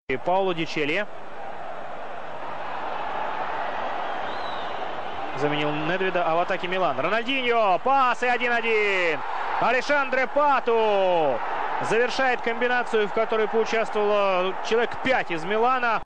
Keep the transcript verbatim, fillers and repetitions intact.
Пауло Дичелли заменил Недведа, а в атаке Милан. Рональдиньо, пас и один-один. Алешандре Пату завершает комбинацию, в которой поучаствовало человек пять из Милана.